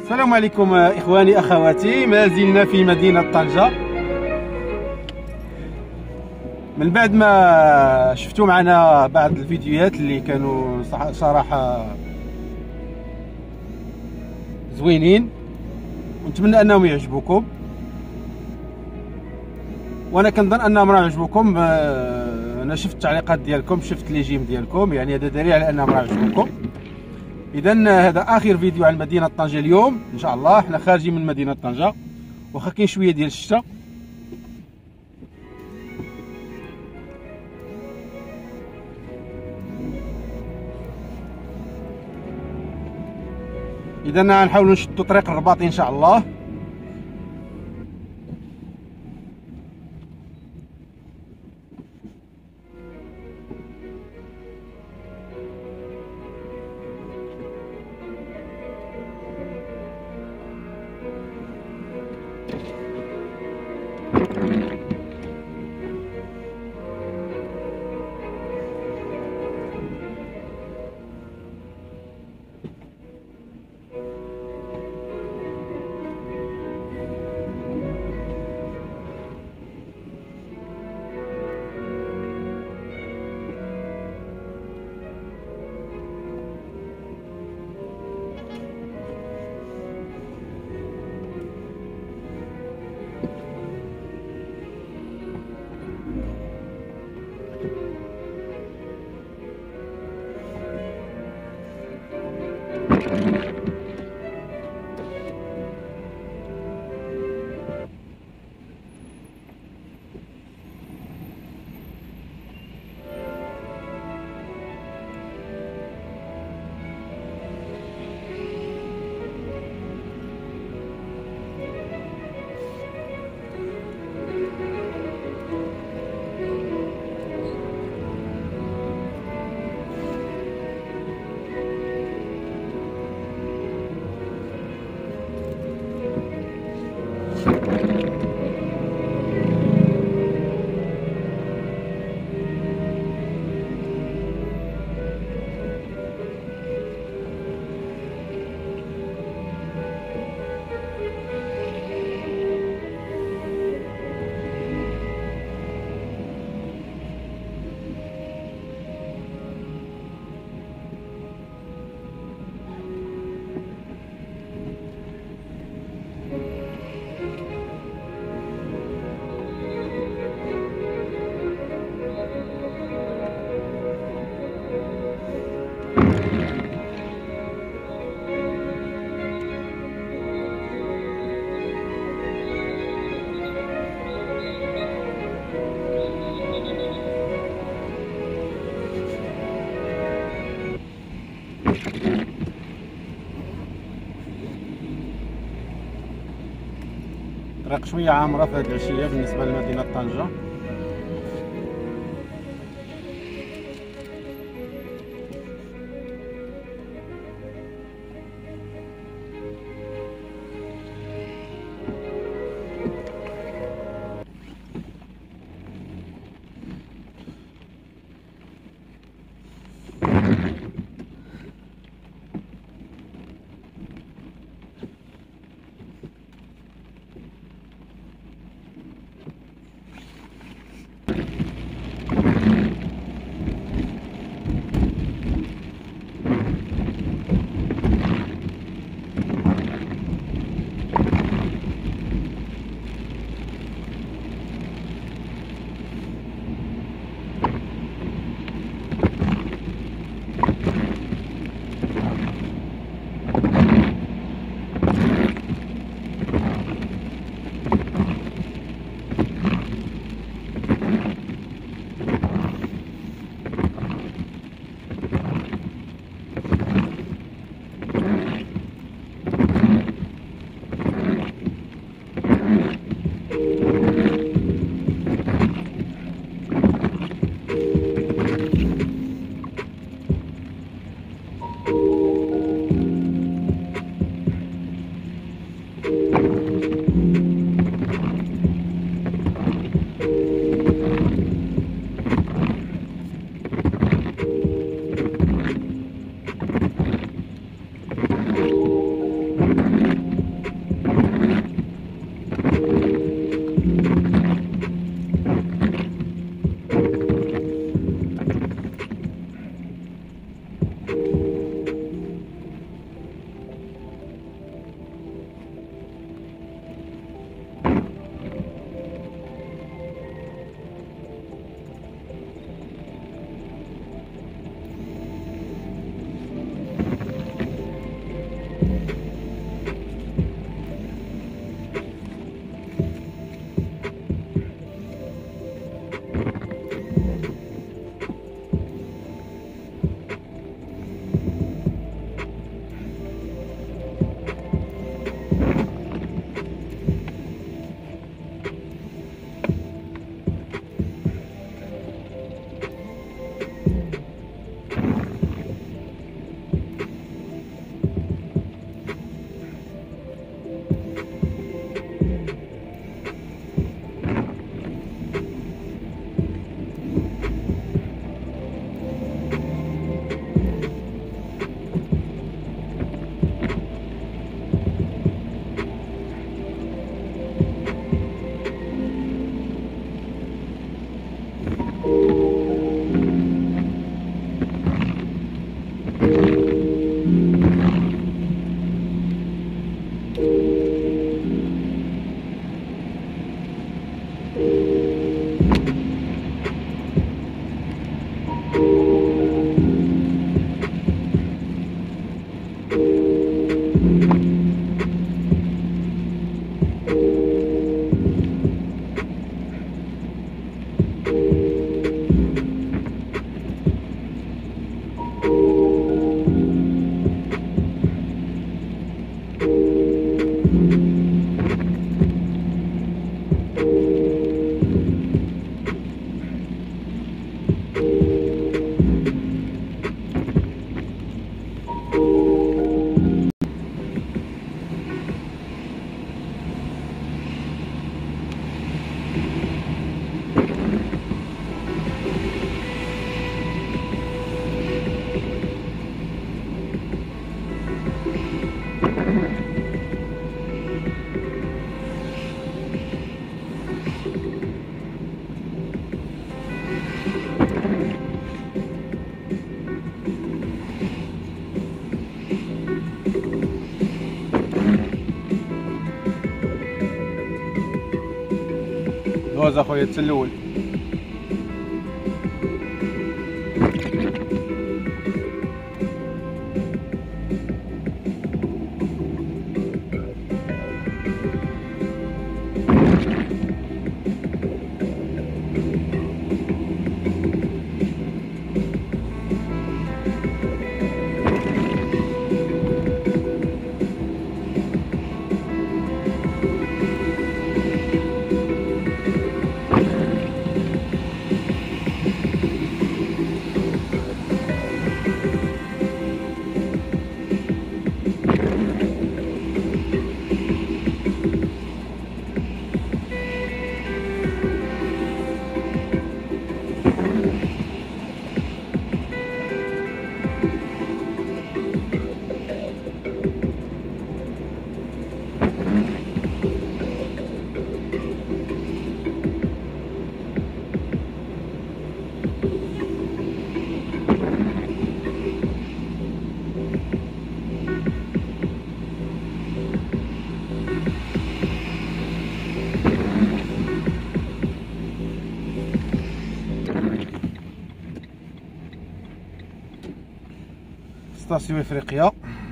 السلام عليكم إخواني أخواتي، ما زلنا في مدينة طنجة. من بعد ما شفتوا معنا بعض الفيديوهات اللي كانوا صراحة زوينين ونتمنى أنهم يعجبوكم، وأنا كنظن أنهم راه يعجبوكم. أنا شفت التعليقات ديالكم، شفت لي جيم ديالكم، يعني هذا دليل على أنهم راه يعجبوكم. إذا هذا آخر فيديو عن مدينة طنجة اليوم إن شاء الله. حنا خارجين من مدينة طنجة، واخا كاين شوية ديال الشتا. إذا غنحاولوا نشدوا طريق الرباط إن شاء الله. طريق شويه عامره في هذه العشيه بالنسبه لمدينه طنجه. دوز اخويا التلول. ستاسيون افريقيا.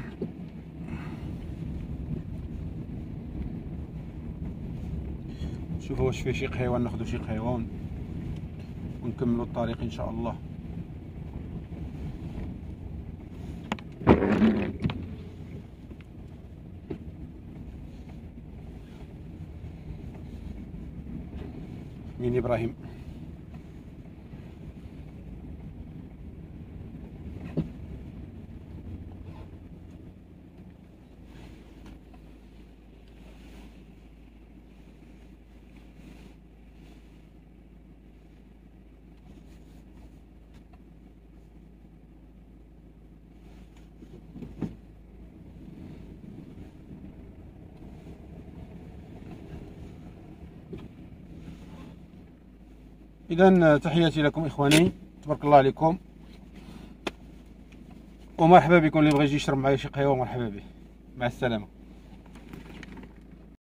نشوفوا واش فيه شي حيوان، ناخذوا شي حيوان ونكملوا الطريق ان شاء الله. مين ابراهيم؟ إذا تحياتي لكم إخواني، تبارك الله عليكم، ومرحبا بكم. اللي بغى يجي يشرب معايا شي قهوة مرحبا به. مع السلامة.